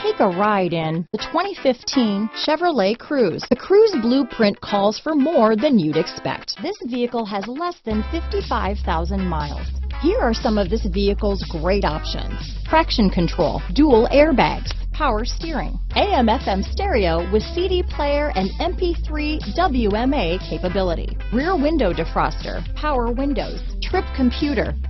Take a ride in the 2015 Chevrolet Cruze. The Cruze blueprint calls for more than you'd expect. This vehicle has less than 55,000 miles. Here are some of this vehicle's great options: traction control, dual airbags, power steering, AM/FM stereo with CD player and MP3 WMA capability, rear window defroster, power windows, trip computer,